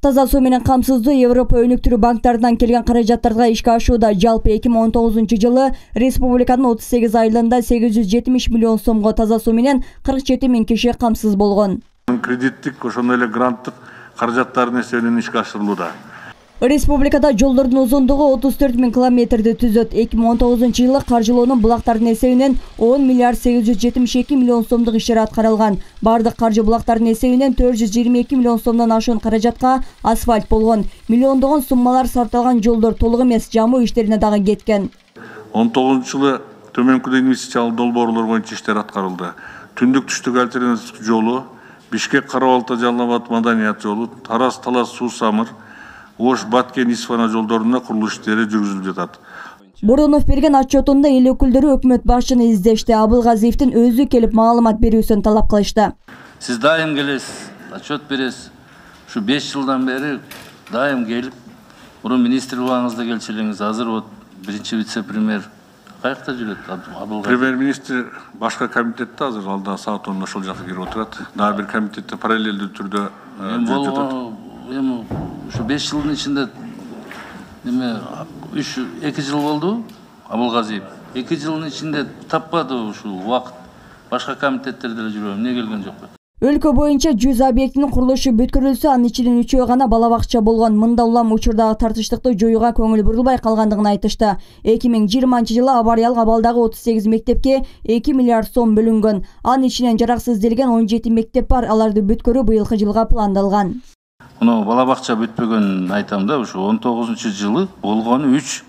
Таза суу менен камсыздоо Европа өнүктүрүү банктарынан келген каражаттарга ишке ашууда. Жалпы 2019-жылы республиканын 38 айылында 870 миллион сомго таза суу менен 47 миң киши камсыз болгон. Кредиттик ошондой эле гранттык каражаттардын эсебинен ишке ашырылууда. Республикада жолдордун узундугу 34 миң километрди түзөт. 2019-жылы каржылоонун булактардын эсебинен 10 миллиард 872 миллион сомдук ишчер аткарылган. Бардык каржы булактардын эсебинен 422 миллион сомдон ашуун каражатка асфальт болгон. Миллиондогон суммалар сарпталган жолдор толук эмес, жамуу иштерине дагы кеткен. 19-жылы төмөнкү инвестициялык долбоорлор боюнча иштер аткарылды. Түндүк түштүк альтернатив жолу, Бишкек Карабалта Жалал Абад Маданият жолу, Тарас Талас Суу Самыр, Ош Баткен Исфана жолдорунда курулуш иштери жүргүзүлүп жатат. Борунов берген отчетунда эл өкүлдөрү өкмөт башчыны издешти. Абылгазиевдин өзү келип маалымат берүүсүн талап кылышты. Сиз дайым келесиз, отчет бересиз. Ушу 5 жылдан бери дайым келип, мурун министр убагыңызда келчү элеңиз. Азыр вот биринчи вице-премьер каякта жүрөт? Абылгазиев. Премьер-министр башка комитетте азыр алда саат 10 ошол жака кирип отурат. Дагы бир комитетте параллелдүү түрдө жүрүп жатат. Şu 5 yılın içinde 2 yıl oldu Abılgaziyev. 2 yılın içinde tapmadı şu vakit. Başka komitetlerde de жүрөм. Ne gelgen yok. Өлкө боюнча 100 объектинин курулушу бүткөрүлсө, анын ичинен 3-өө гана бала бакча болгон. Мында улам учурдагы тартыштыкты жоюуга көңүл бурулбай калгандыгын айтышты. 2020-жылы авариялык абалдагы 38 мектепке 2 миллиард сом бөлүнгөн. Анын ичинен жараксызделген 17 мектеп бар. Аларды бүткөрүү быйылкы жылга пландалган. Onu bala bakça bütbөгөн айтам да, ушу 19-жылы болгону 3.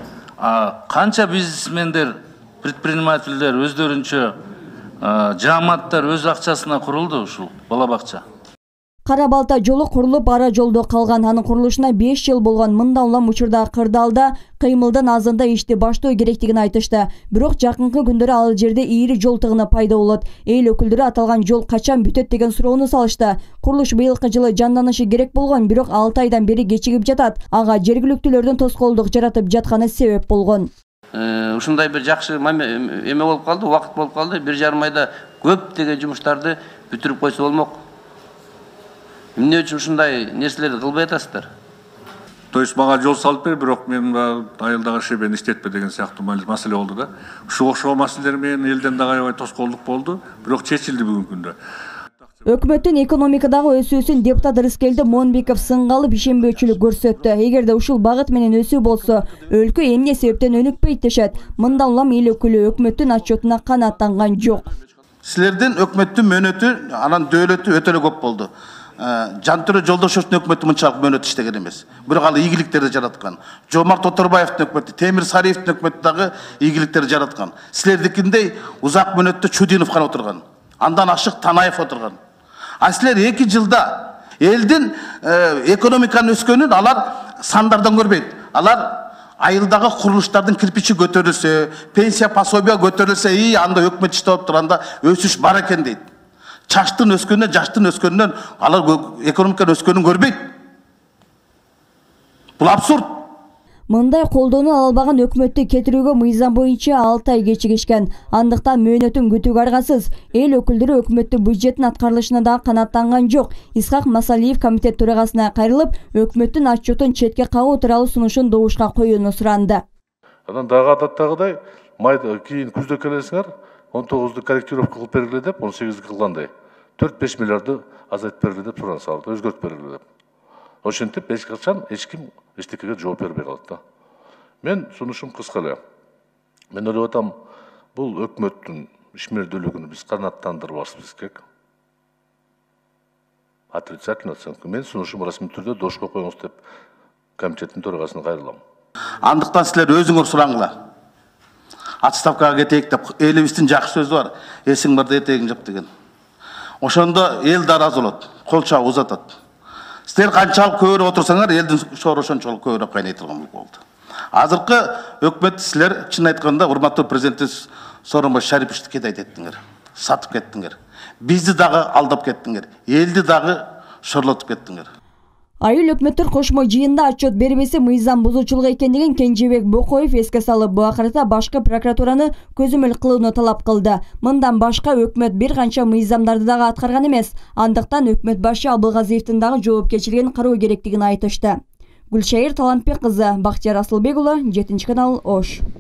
Канча бизнесмендер, предпринимательдер өздөрүнчө жааматтар өз акчасына курулду ушул бала бакча. Карабалта жолу курулуп, ара жолдо калган. Анын курулушуна 5 жыл болгон. Мында улам учурдагы кырдаалда кыймылдын азында ишти баштоо керектигин айтышты. Бирок жакынкы күндөрү ал жерде ийри жол тыгыны пайда болот. Эл өкүлдөрү аталган жол качан бүтөт деген суроону салышты. Курулуш быйылкы жылы жанданышы керек болгон, бирок 6 айдан бери кечигип жатат. Ага жергиликтүүлөрдүн тоскоолдук жаратып жатканы себеп болгон. Ушундай бир жакшы эме болуп калды, убакыт болуп калды. 1,5 айда көптөгөн жумуштарды бүтүрүп койсо болмок. Эмне үчүн ушундай нерселерди кылбай атасыздар? То есть мага жол салып бер, бирок мен айылдагы шебени иштетпе деген сыяктуу маселе болду да. Ушуга окшогон маселелер менен элден дагы аябай тоскоолдук болду, бирок чечилди бүгүнкү күндө. Өкмөттүн экономикадагы өсүүсүн депутат Рыскелди Монбеков сынга алып ишенбөөчүлүк көрсөттү. Эгерде ушул багыт менен өсүү болсо, өлкө эмне себептен өнүкпөйт дешет. Мында улам эл өкүлү өкмөттүн отчетуна канааттанган жок. Силердин өкмөттүн мөөнөтү, анан дөөлөтү өтө эле көп болду. Жантүрө Жолдошевдин өкмөтү мынчалык мөөнөт иштеген эмес. Бирок ал ийгиликтерди жараткан. Жомарт Оторбаевдин өкмөтү, Темир Сариевдин өкмөтү дагы ийгиликтерди жараткан. Силердикиндей узак мөөнөттө Чудинов гана отурган. Андан ашык Танаев отурган. А силер 2 жылда элдин экономиканын өскөнүн алар сандардан көрбөйт. Алар айылдагы курулуштардын кирпичи көтөрүлсө, пенсия пособия көтөрүлсө, анда өкмөт иштеп турганда өсүш бар экен дейт. Чаштын өскөнүнөн, жаштын өскөнүнөн алар экономиканын өскөнүн көрбөйт. Бул абсурд. Мындай колдоону ала албаган өкмөттү кетирүүгө мыйзам боюнча 6 ай кечигишкен. Андыктан мөөнөтүн күтүүгө аргасыз. Эл өкүлдөрү өкмөттүн бюджеттин аткарылышына да канааттанган жок. Исхак Масалиев комитет төрагасына кайрылып, өкмөттүн отчетун четке кагуу тууралуу сунушун добушка коюуну суранды. Анан дагы адаттагыдай, кийин күздө келесиңер, 19-ду корректировка кылып бергиле деп, 18-ди кылгандай. 4-5 миллиарды азайтып бергиле деп суран салды, өзгөртүп бергиле деп. Ошентип эч качан эч ким эчтекеге жооп бербей калат да. Мен сунушум кыска эле. Мен ойлоп атам, бул өкмөттүн ишмердүүлүгүн биз канааттандырбашыбыз керек. Отрицательно оценка. Мен сунушум расмий түрдө дошко коюңуз деп комитеттин төрагасына кайрылам. Андыктан силер өзүңөр сураңла. Отставкага кетейик деп элибиздин жакшы сөзү бар. Эсиң барда этегиң жап деген. Ошондо эл даразы болот, кол чабып узатат. Силер канчалык көбүрөөк отурсаңар, элдин шоору ошончолук көбүрөөк кайнай турган болду. Азыркы өкмөт силер чын айтканда урматтуу президентибиз Сооронбай Шариповичти кедей еттиңер, сатып кеттиңер. Бизди дагы алдап кеттиңер, элди дагы шорлотуп кеттиңер. Айыл өкмөттөр кошмо жыйында отчет бербесе мыйзам бузуучулук экендигин Кенжебек Бокоев эске салып, буга карата башкы прокуратураны көзөмөл кылууну талап кылды. Мындан башка өкмөт бир канча мыйзамдарды дагы аткарган эмес. Андыктан өкмөт башы Абылгазиевдин дагы жоопкерчилигин кароо керектигин айтышты. Гүлшайыр Талантбек кызы, Бактияр Асылбек уулу, 7 канал, Ош.